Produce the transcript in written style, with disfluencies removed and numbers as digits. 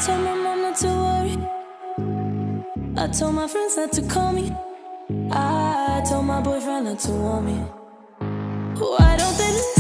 told my mom not to worry. I told my friends not to call me. I told my boyfriend not to want me. Why don't they